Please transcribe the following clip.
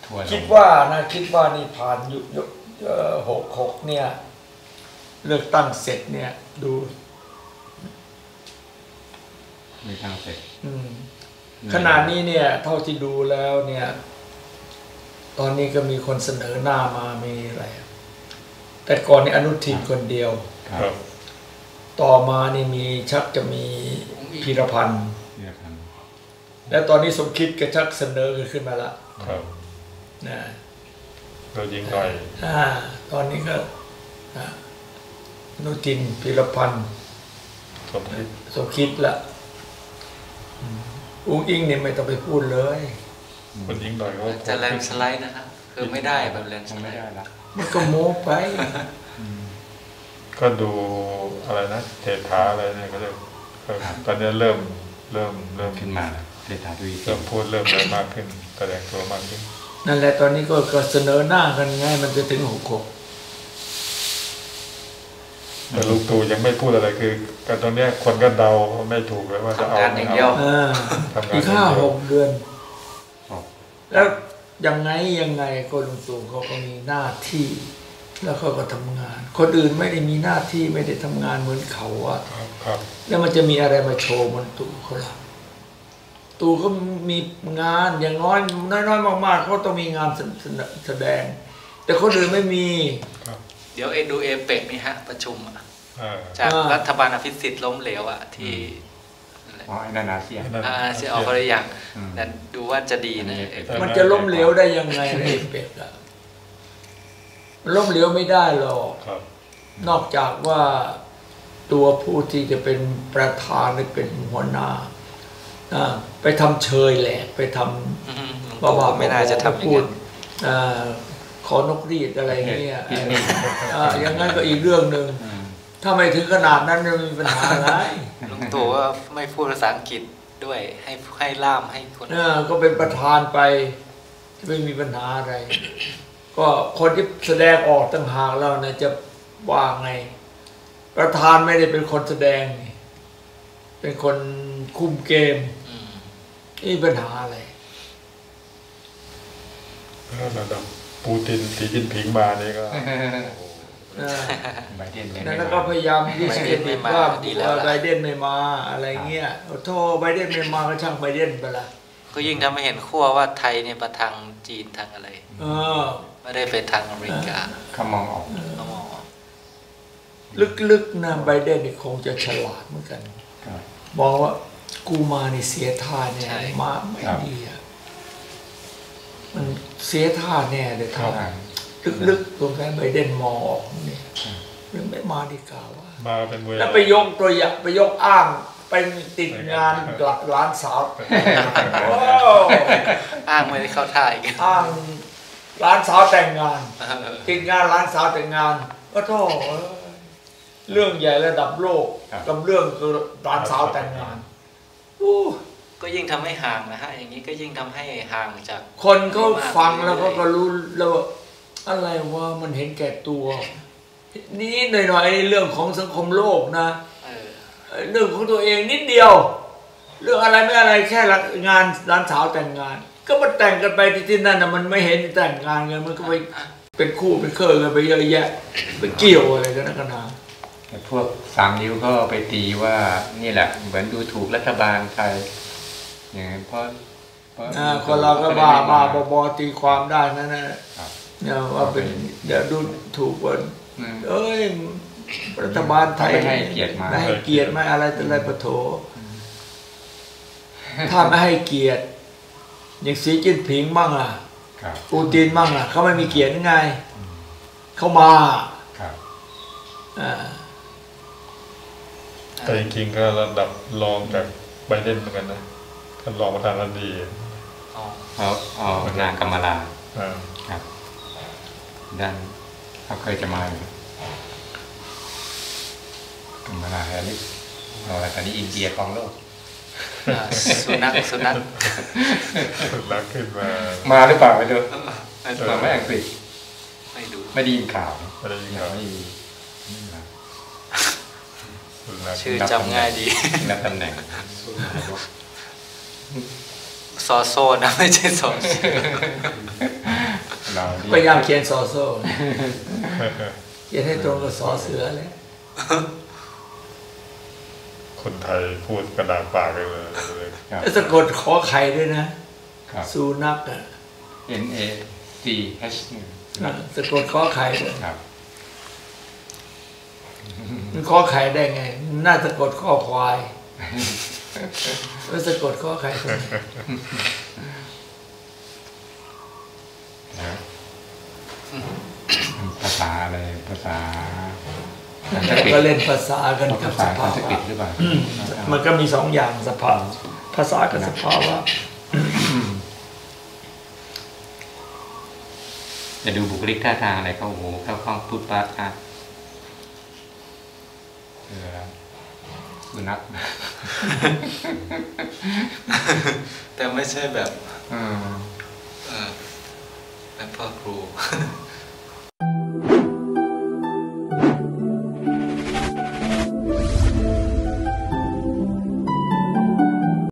คิดว่านี่ผ่านยุค66เนี่ยเลือกตั้งเสร็จเนี่ยดูเลือกตั้งเสร็จขนาดนี้เนี่ยเท่าที่ดูแล้วเนี่ยตอนนี้ก็มีคนเสนอหน้ามามีอะไรแต่ก่อนนี่อนุทินคนเดียวต่อมานี่มีชักจะมีพีรพันธ์แล้วตอนนี้สมคิดก็ชักเสนอขึ้นมาละนะเรายิงหน่อยตอนนี้ก็อนุทินพีรพันธ์สมคิดละอุ้งอิงเนี่ยไม่ต้องไปพูดเลยคนยิงหน่อยก็จะแลนสไลด์นะครับคือไม่ได้แบบแลนสไลด์มันก็โม้ไปก็ดูอะไรนะเศรษฐาอะไรเนี่ยก็เลยตอนนี้เริ่มขึ้นมาเศรษฐาทวีเริ่มพูดเริ่มอะไรมากขึ้นแสดงตัวมากขึ้นนั่นแหละตอนนี้ก็เสนอหน้ากันไงมันจะถึง66 แต่ลูกตู่ยังไม่พูดอะไรคือการตรงนี้คนก็เดาไม่ถูกเลยว่าจะเอาไม่เอาทำงานอีก5-6 เดือนแล้วยังไงก็ลุงตู่เขาก็มีหน้าที่แล้วเขาก็ทำงานคนอื่นไม่ได้มีหน้าที่ไม่ได้ทำงานเหมือนเขาอะแล้วมันจะมีอะไรมาโชว์มันตู่เขาล่ะตู่เขามีงานอย่างน้อยมากๆเขาต้องมีงานแสดงแต่คนอื่นไม่มีเดี๋ยวดูเอเปกนี่ฮะประชุมจากรัฐบาลอภิสิทธิ์ล้มเหลวอ่ะที่ไอ้นานาเซียออกอะไรอย่างนั้นดูว่าจะดีนะมันจะล้มเหลวได้ยังไงเอเปกอะล้มเหลวไม่ได้หรอกนอกจากว่าตัวผู้ที่จะเป็นประธานหรือเป็นหัวหน้าไปทำเชยแหละไปทำว่าไม่น่าจะทำพูดขอนกรีดอะไรเงี้ยอย่างนั้นก็อีกเรื่องหนึ่งถ้าไม่ถึงขนาดนั้นจะมีปัญหาอะไรลุงตู่ว่าไม่พูดภาษาอังกฤษด้วยให้ล่ามให้คนก็เป็นประธานไปไม่มีปัญหาอะไรก็คนที่แสดงออกต่างหากแล้วนะจะว่าไงประธานไม่ได้เป็นคนแสดงเป็นคนคุมเกมนี่ปัญหาอะไรระดับปูตินสีจิ้นผิงมานี่ก็ไบเดนแล้วก็พยายามดิสเครดิตว่าไบเดนไม่มาอะไรเงี้ยโทษไบเดนไม่มาก็ช่างไบเดนไปละก็ยิ่งทำให้เห็นขั้วว่าไทยเนี่ยประทางจีนทางอะไรไม่ได้ไปทางอเมริกาเขามองออกลึกๆนะไบเดนนี่คงจะฉลาดเหมือนกันมองว่ากูมานี่เสียท่าเนี่ยมาไม่ดีมันเสียท่าแน่เลยท่าลึกๆตรงนั้นไบเดนมองออกนี่เรื่องไม่มาดีกว่าว่าแล้วไปยกตัวอย่างไปยกอ้างเป็นติดงานหลักล้านสาวอ้างไม่ได้เข้าท่าอีกอ้างร้านสาวแต่งงานติดงานร้านสาวแต่งงานก็โทษเรื่องใหญ่ระดับโลกกับเรื่องคือร้านสาวแต่งงานก็ยิ่งทำให้ห่างนะฮะอย่างนี้ก็ยิ่งทำให้ห่างจากคนเขาฟังแล้วก็รู้แล้วอะไรว่ามันเห็นแก่ตัวนี่หน่อยๆเรื่องของสังคมโลกนะเรื่องของตัวเองนิดเดียวเรื่องอะไรไม่อะไรแค่งานร้านสาวแต่งงานก็มันแต่งกันไปที่นั่นนะมันไม่เห็นแต่งงานกันมันก็ไปเป็นคู่เป็นเคยกันไปเยอะแยะไปเกี่ยวอะไรกันนักหนาพวก3 นิ้วก็ไปตีว่านี่แหละเหมือนดูถูกรัฐบาลไทยอย่างนี้เพราะคนเราก็บ้าบอตีความได้นั่นนะเนี่ยว่าเป็นเดี๋ยวดูถูกว่ารัฐบาลไทยไม่ให้เกียรติมาไม่ให้เกียรติไม่อะไรแต่อะไรปะโถถ้าไม่ให้เกียรติอย่างสีจิ้นผิงมั่งอ่ะปูตินมั่งอ่ะเขาไม่มีเกียรติยังไงเขามาแต่จริงๆก็ระดับรองจากไบเดนเหมือนกันนะท่านรองประธานาธิบดีนางกัมมาลาครับด้านเขาเคยจะมากัมมาลาแฮร์ริสตอนนี้อินเดียของโลกสุนัขขึ้นมาหรือเปล่าไม่รู้มาไม่อังกฤษไม่ได้ยินข่าวไม่ได้ยินข่าวชื่อจำง่ายดีนับตำแหน่งซอโซนะไม่ใช่ซอเราพยายามเขียนสอโซ่เขียนให้ตรงกับสอเสือเลยคนไทยพูดกระดาษปากเลยแล้วสะกดขอไข่ด้วยนะสุนัขอ่ะ NACH สะกดขอไข่ด้วยครับมันขอไข่ได้ไงน่าสะกดข้อควายแล้วสะกดขอไข่ทำไมภาษาอะไรภาษาก็เล่นภาษากันกับสภาวะหรือเปล่ามันก็มีสองอย่างสภาพภาษากับสภาวะจะดูบุคลิกท่าทางอะไรเข้าหูเข้าคล่องพูดปั๊บครับสุนัขแต่ไม่ใช่แบบแบบพ่อครู